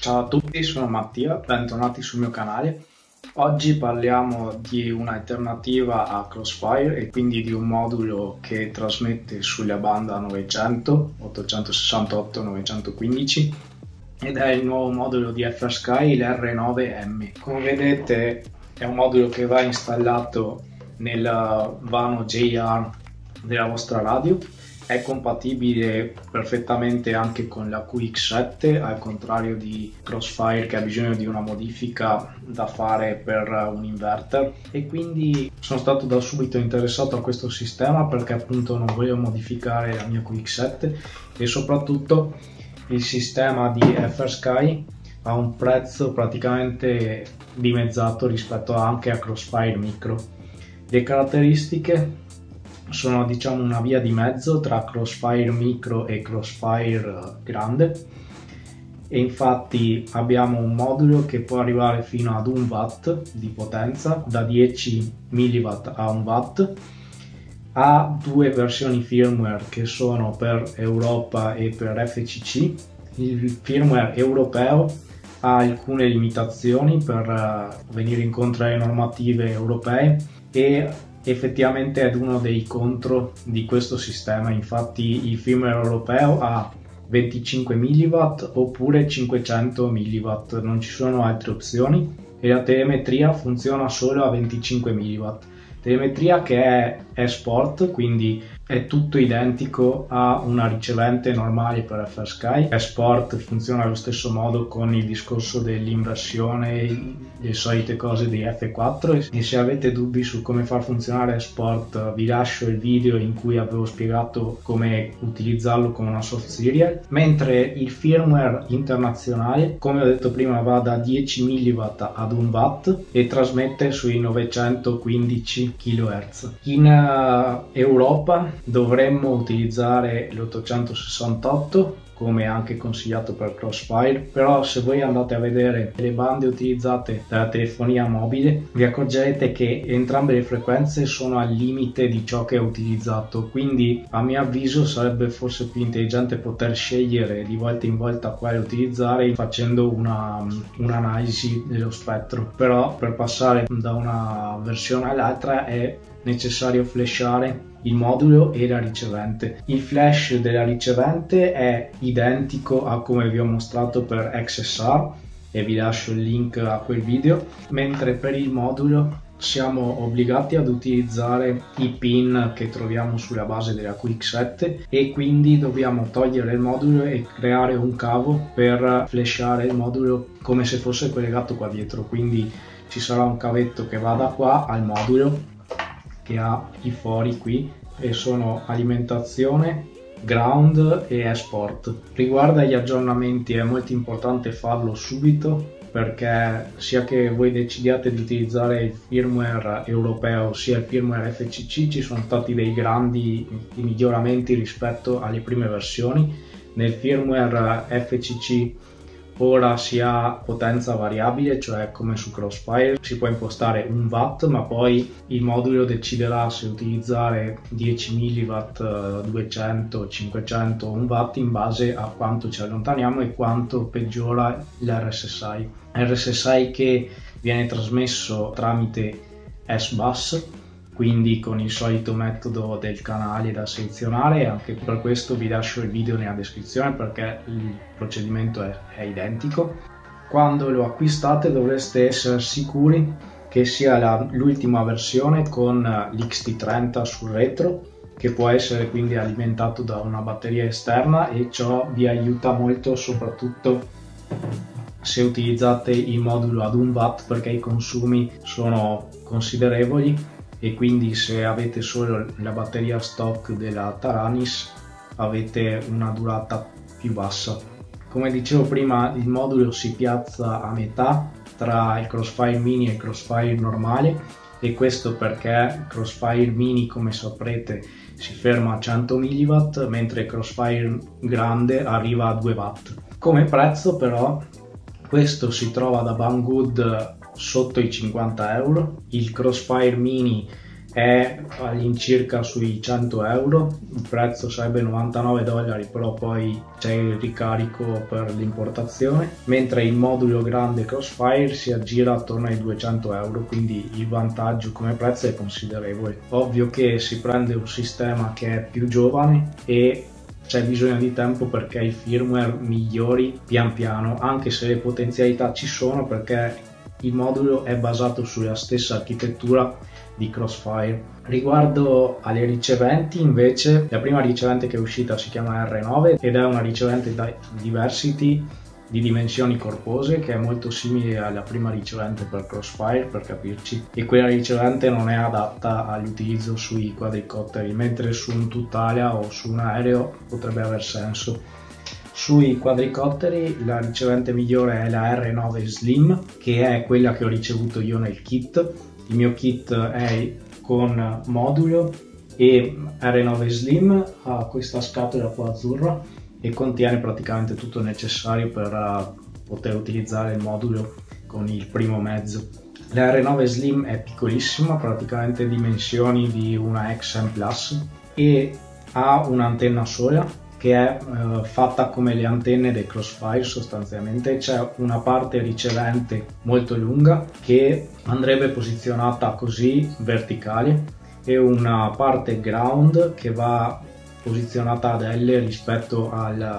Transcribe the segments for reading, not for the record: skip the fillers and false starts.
Ciao a tutti, sono Mattia, bentornati sul mio canale. Oggi parliamo di un'alternativa a Crossfire e quindi di un modulo che trasmette sulla banda 900, 868, 915 ed è il nuovo modulo di FrSky, l'R9M. Come vedete è un modulo che va installato nel vano JR della vostra radio. È compatibile perfettamente anche con la QX7, al contrario di Crossfire che ha bisogno di una modifica da fare per un inverter, e quindi sono stato da subito interessato a questo sistema perché appunto non voglio modificare la mia QX7 e soprattutto il sistema di FrSky ha un prezzo praticamente dimezzato rispetto anche a Crossfire Micro. Le caratteristiche sono diciamo una via di mezzo tra Crossfire Micro e Crossfire Grande, e infatti abbiamo un modulo che può arrivare fino ad 1 watt di potenza, da 10 mW a 1 watt. Ha due versioni firmware che sono per Europa e per FCC. Il firmware europeo ha alcune limitazioni per venire incontro alle normative europee e effettivamente è uno dei contro di questo sistema. Infatti il firmware europeo ha 25 mW oppure 500 mW, non ci sono altre opzioni, e la telemetria funziona solo a 25 mW. Telemetria che è sport, quindi è tutto identico a una ricevente normale per FrSky. Sport funziona allo stesso modo con il discorso dell'inversione, le solite cose di F4, e se avete dubbi su come far funzionare Sport vi lascio il video in cui avevo spiegato come utilizzarlo con una soft serial, mentre il firmware internazionale, come ho detto prima, va da 10 mW ad 1 watt e trasmette sui 915 kHz. In Europa dovremmo utilizzare l'868 come anche consigliato per Crossfire, però se voi andate a vedere le bande utilizzate dalla telefonia mobile vi accorgerete che entrambe le frequenze sono al limite di ciò che è utilizzato, quindi a mio avviso sarebbe forse più intelligente poter scegliere di volta in volta quale utilizzare facendo un'analisi dello spettro. Però per passare da una versione all'altra è necessario flashare il modulo e la ricevente. Il flash della ricevente è identico a come vi ho mostrato per XSR e vi lascio il link a quel video, mentre per il modulo siamo obbligati ad utilizzare i pin che troviamo sulla base della QX7 e quindi dobbiamo togliere il modulo e creare un cavo per flashare il modulo come se fosse collegato qua dietro. Quindi ci sarà un cavetto che va da qua al modulo che ha i fori qui e sono alimentazione, ground e sport. Riguardo agli aggiornamenti è molto importante farlo subito, perché sia che voi decidiate di utilizzare il firmware europeo sia il firmware FCC ci sono stati dei grandi miglioramenti rispetto alle prime versioni. Nel firmware FCC ora si ha potenza variabile, cioè come su Crossfire si può impostare 1 watt, ma poi il modulo deciderà se utilizzare 10 mW, 200, 500 o 1 watt in base a quanto ci allontaniamo e quanto peggiora l'RSSI. RSSI che viene trasmesso tramite S-Bus, quindi con il solito metodo del canale da selezionare, e anche per questo vi lascio il video nella descrizione perché il procedimento è identico. Quando lo acquistate dovreste essere sicuri che sia l'ultima versione con l'XT30 sul retro, che può essere quindi alimentato da una batteria esterna, e ciò vi aiuta molto soprattutto se utilizzate il modulo ad 1 watt perché i consumi sono considerevoli, e quindi se avete solo la batteria stock della Taranis avete una durata più bassa. Come dicevo prima, il modulo si piazza a metà tra il Crossfire Mini e il Crossfire normale, e questo perché Crossfire Mini, come saprete, si ferma a 100 mW mentre il Crossfire Grande arriva a 2 watt. Come prezzo però questo si trova da Banggood sotto i 50 euro. Il Crossfire Mini è all'incirca sui 100 euro, il prezzo sarebbe 99 dollari, però poi c'è il ricarico per l'importazione, mentre il modulo grande Crossfire si aggira attorno ai 200 euro, quindi il vantaggio come prezzo è considerevole. Ovvio che si prende un sistema che è più giovane e c'è bisogno di tempo perché i firmware migliori pian piano, anche se le potenzialità ci sono, perché il modulo è basato sulla stessa architettura di Crossfire. Riguardo alle riceventi, invece, la prima ricevente che è uscita si chiama R9 ed è una ricevente da Diversity di dimensioni corpose, che è molto simile alla prima ricevente per Crossfire, per capirci, e quella ricevente non è adatta all'utilizzo sui quadricotteri, mentre su un tuttalia o su un aereo potrebbe aver senso. Sui quadricotteri la ricevente migliore è la R9 Slim, che è quella che ho ricevuto io nel kit. Il mio kit è con modulo e R9 Slim ha questa scatola qua azzurra e contiene praticamente tutto il necessario per poter utilizzare il modulo con il primo mezzo. La R9 Slim è piccolissima, praticamente dimensioni di una XM Plus, e ha un'antenna sola che è fatta come le antenne dei Crossfire sostanzialmente. C'è una parte ricevente molto lunga che andrebbe posizionata così verticale e una parte ground che va posizionata ad L rispetto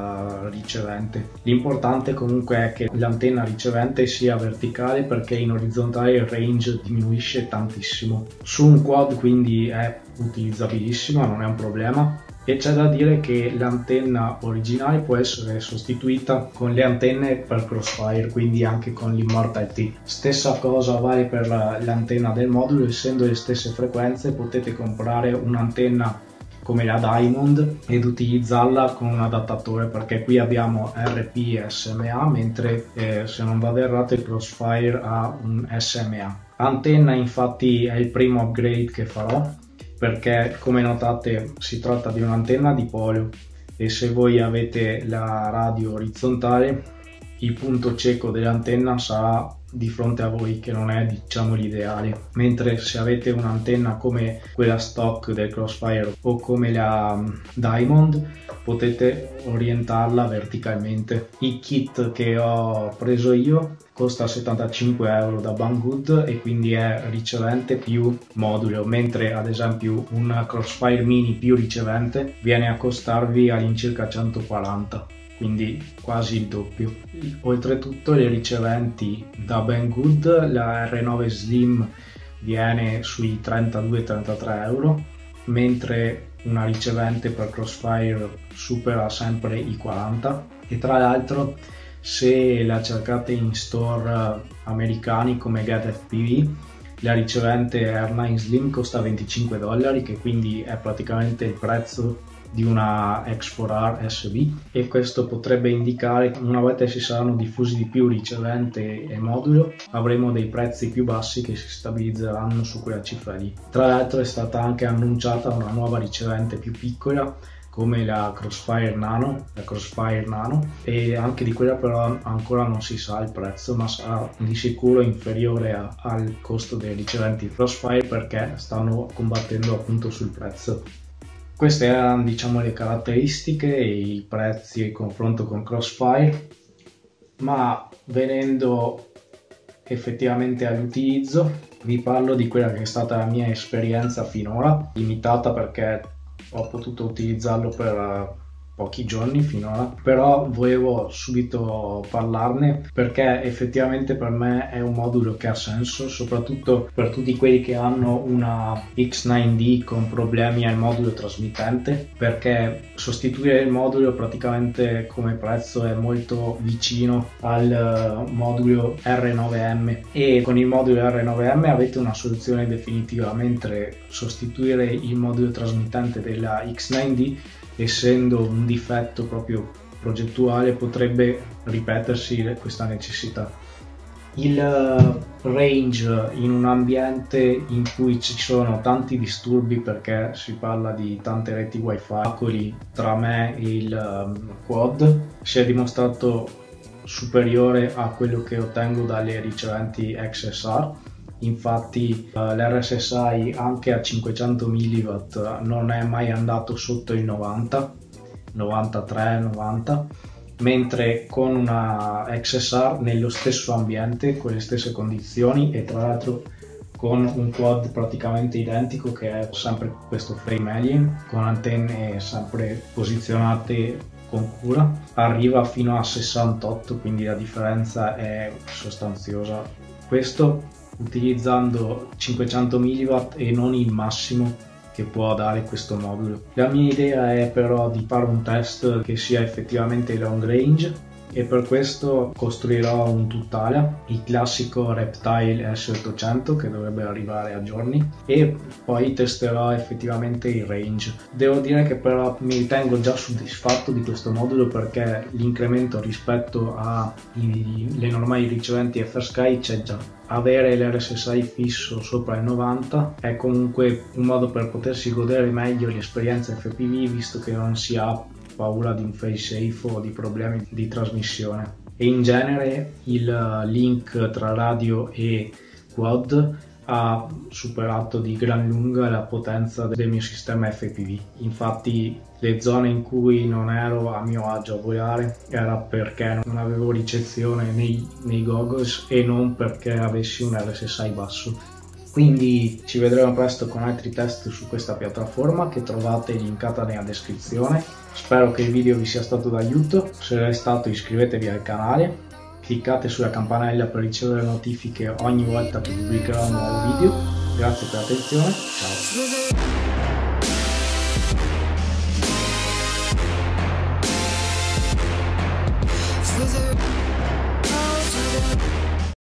al ricevente. L'importante comunque è che l'antenna ricevente sia verticale, perché in orizzontale il range diminuisce tantissimo. Su un quad quindi è utilizzabilissima, non è un problema. E c'è da dire che l'antenna originale può essere sostituita con le antenne per Crossfire, quindi anche con l'Immortal T. Stessa cosa vale per l'antenna del modulo, essendo le stesse frequenze potete comprare un'antenna come la Diamond ed utilizzarla con un adattatore, perché qui abbiamo RP e SMA, mentre se non vado errato il Crossfire ha un SMA. Antenna infatti è il primo upgrade che farò, perché come notate si tratta di un'antenna dipolio e se voi avete la radio orizzontale il punto cieco dell'antenna sarà di fronte a voi, che non è diciamo l'ideale, mentre se avete un'antenna come quella stock del Crossfire o come la Diamond potete orientarla verticalmente. Il kit che ho preso io costa 75 euro da Banggood e quindi è ricevente più modulo, mentre ad esempio un Crossfire Mini più ricevente viene a costarvi all'incirca 140, quindi quasi il doppio. Oltretutto le riceventi da Banggood, la R9 Slim viene sui 32-33 euro, mentre una ricevente per Crossfire supera sempre i 40, e tra l'altro se la cercate in store americani come GetFPV, la ricevente R9 Slim costa 25 dollari, che quindi è praticamente il prezzo di una X4R SB, e questo potrebbe indicare che una volta si saranno diffusi di più ricevente e modulo avremo dei prezzi più bassi che si stabilizzeranno su quella cifra lì. Tra l'altro è stata anche annunciata una nuova ricevente più piccola come la Crossfire Nano, e anche di quella però ancora non si sa il prezzo, ma sarà di sicuro inferiore al costo dei riceventi Crossfire, perché stanno combattendo appunto sul prezzo. Queste erano diciamo le caratteristiche e i prezzi in confronto con Crossfire, ma venendo effettivamente all'utilizzo vi parlo di quella che è stata la mia esperienza finora, limitata perché ho potuto utilizzarlo per pochi giorni finora, però volevo subito parlarne perché effettivamente per me è un modulo che ha senso, soprattutto per tutti quelli che hanno una X9D con problemi al modulo trasmittente, perché sostituire il modulo praticamente come prezzo è molto vicino al modulo R9M, e con il modulo R9M avete una soluzione definitiva, mentre sostituire il modulo trasmittente della X9D, essendo un difetto proprio progettuale, potrebbe ripetersi questa necessità. Il range in un ambiente in cui ci sono tanti disturbi, perché si parla di tante reti wifi tra me e il quad, si è dimostrato superiore a quello che ottengo dalle riceventi XSR, Infatti l'RSSI anche a 500 mW non è mai andato sotto il 90, 93, 90, mentre con una XSR nello stesso ambiente, con le stesse condizioni e tra l'altro con un quad praticamente identico, che è sempre questo frame alien, con antenne sempre posizionate con cura, arriva fino a 68, quindi la differenza è sostanziosa. Questo utilizzando 500 mW e non il massimo che può dare questo modulo. La mia idea è però di fare un test che sia effettivamente long range, e per questo costruirò un tutt'ala, il classico Reptile S800 che dovrebbe arrivare a giorni, e poi testerò effettivamente il range. Devo dire che però mi ritengo già soddisfatto di questo modulo, perché l'incremento rispetto alle normali riceventi FrSky c'è già. Avere l'RSSI fisso sopra il 90 è comunque un modo per potersi godere meglio l'esperienza FPV, visto che non si ha paura di un fail-safe o di problemi di trasmissione. E in genere il link tra radio e quad ha superato di gran lunga la potenza del mio sistema FPV. Infatti le zone in cui non ero a mio agio a volare era perché non avevo ricezione nei goggles e non perché avessi un RSSI basso. Quindi ci vedremo presto con altri test su questa piattaforma, che trovate linkata nella descrizione. Spero che il video vi sia stato d'aiuto. Se è stato, iscrivetevi al canale, cliccate sulla campanella per ricevere notifiche ogni volta che pubblicherò un nuovo video. Grazie per l'attenzione, ciao!